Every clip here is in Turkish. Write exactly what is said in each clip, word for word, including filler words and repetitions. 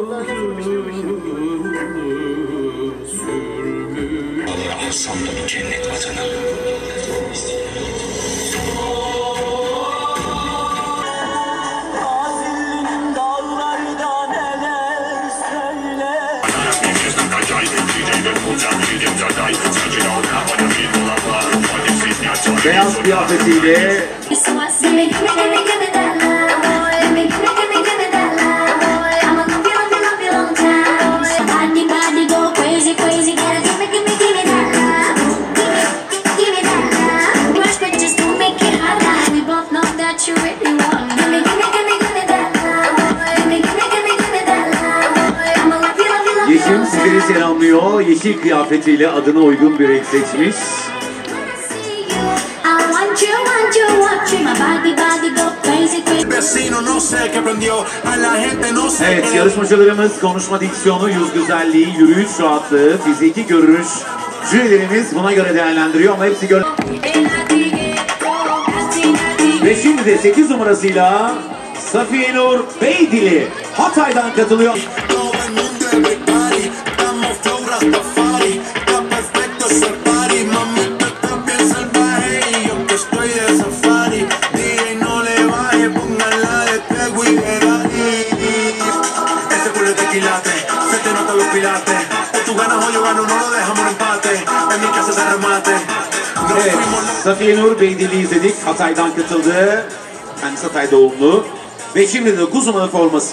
Alsam da bu cennet vatanı. Beyaz kıyafetiyle Yeşim sizleri selamlıyor. Yeşil kıyafetiyle adına uygun bir renk seçmiş. Evet, yarışmacılarımız konuşma diksiyonu, yüz güzelliği, yürüyüş rahatlığı, fiziki görünüş, jürilerimiz buna göre değerlendiriyor ama hepsi gör... Ve şimdi de sekiz numarasıyla Safiye Nur Beydili Hatay'dan katılıyor. Evet, Safiye Nur Beydili izledik. Hatay'dan katıldı. Kendisi Hatay doğumlu. Ve şimdi de dokuz numaralı forması.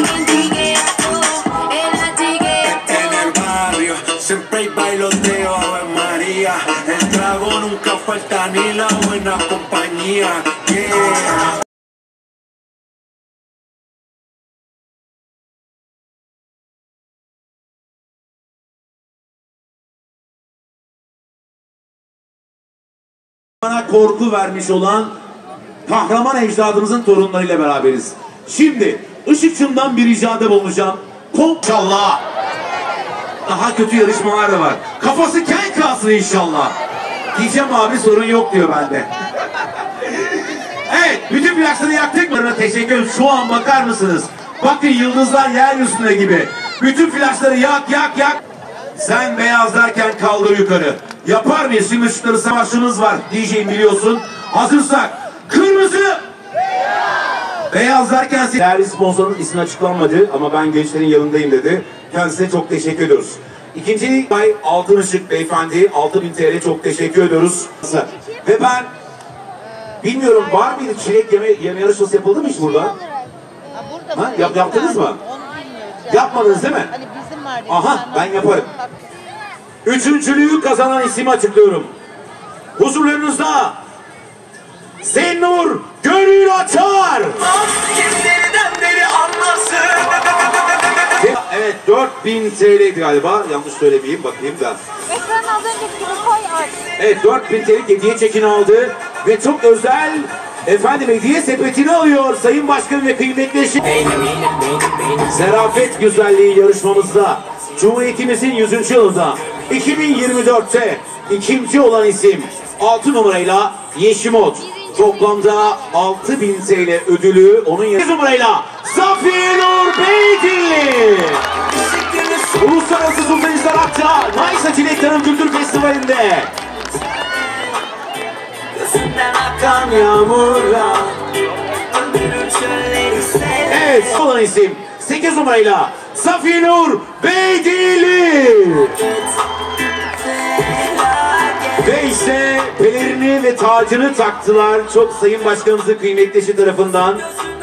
Bana korku vermiş olan kahraman ecdadımızın torunlarıyla beraberiz. Şimdi Işıkçım'dan bir ricada bulunacağım. İnşallah. Daha kötü yarışmalar da var. Kafası kel kalsın inşallah. Diyeceğim abi, sorun yok diyor bende. Evet, bütün flaşları yaktık. Teşekkür ederim. Şu an bakar mısınız? Bakın, yıldızlar yeryüzünde gibi. Bütün flaşları yak yak yak. Sen beyazlarken kaldır yukarı. Yapar mıyız? Şimdi ışıkları savaşımız var. D J'im biliyorsun. Hazırsak. Kırmızı. Beyaz. Beyazlarken... Değerli sponsorun ismi açıklanmadı ama ben gençlerin yanındayım dedi. Kendisine çok teşekkür ediyoruz. İkinci ay Altın Işık beyefendi altı bin T L çok teşekkür ediyoruz. Ve ben bilmiyorum, var mıydı çilek yeme, yeme yarışması yapıldı mı hiç burada? Ha, yap, yaptınız mı? Yapmadınız değil mi? Hani bizim var. Aha, ben yaparım. Üçüncülüğü kazanan ismi açıklıyorum. Huzurlarınızda Zennur Gönül Açar. Evet, dört bin T L'ydi galiba. Yanlış söylemeyeyim, bakayım da. Ekranın az önceki gibi koy artık. Evet, dört bin T L'lik hediye çekini aldı. Ve çok özel efendim hediye sepetini alıyor Sayın Başkan ve kıymetli eşi. Zarafet güzelliği yarışmamızda Cumhuriyetimizin yüzüncü yılında iki bin yirmi dörtte ikinci olan isim altı numarayla Yeşimot. Toplamda altı bin T L ödülü onun yanı numarayla Safiye Nur Beydili. Uluslararası Sultan Sanatçı Naysa Çilek Tarım Kültür Festivali'nde. Akan yağmurla. Evet, olan isim sekiz numarayla Safiye Nur Beydili. Ve işte pelerini ve tacını taktılar. Çok Sayın Başkanımızın kıymetli eşi tarafından.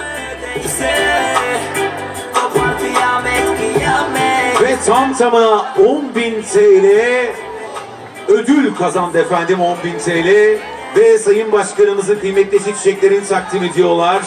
Ve tam tamına on bin T L ödül kazandı efendim, on bin T L. Ve Sayın Başkanımızın kıymetli eşi çiçeklerini takdim ediyorlar.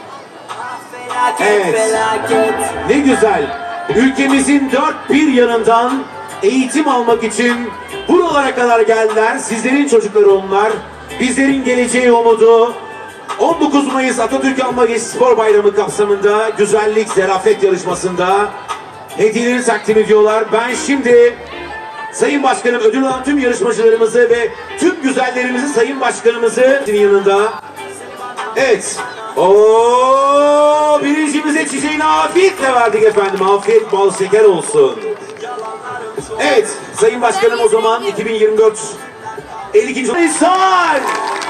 Evet, ne güzel. Ülkemizin dört bir yanından eğitim almak için buralara kadar geldiler. Sizlerin çocukları onlar. Bizlerin geleceği umudu. on dokuz Mayıs Atatürk Anma Genç Spor Bayramı kapsamında güzellik zarafet yarışmasında hediyeleri takdim ediyorlar. Ben şimdi Sayın Başkanım ödül alan tüm yarışmacılarımızı ve tüm güzellerimizi Sayın Başkanımızın yanında. Evet, Oo, birincimize çiçeğini afiyetle verdik efendim. Afiyet bal şeker olsun. Evet Sayın Başkanım, o zaman iki bin yirmi dört elli ikinci İhsan.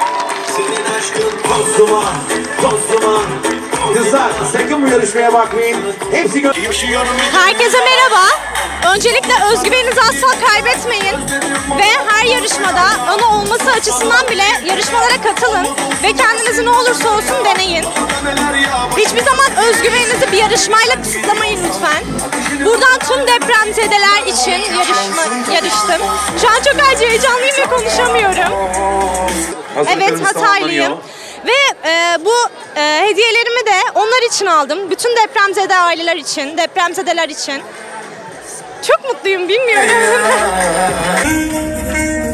Tozluma, tozluma. Kızlar sakın bu yarışmaya bakmayın. Hepsi gö- Herkese merhaba. Öncelikle özgüveninizi asla kaybetmeyin. Ve her yarışmada ana olması açısından bile yarışmalara katılın. Ve kendinizi ne olursa olsun deneyin. Hiçbir zaman özgüveninizi bir yarışmayla kısıtlamayın lütfen. Buradan tüm depremzedeler için yarışma, yarıştım. Şu an çok acı heyecanlıyım ve konuşamıyorum. Evet, Hataylıyım. Ve e, bu e, hediyelerimi de onlar için aldım. Bütün depremzede aileler için, depremzedeler için. Çok mutluyum, bilmiyorum.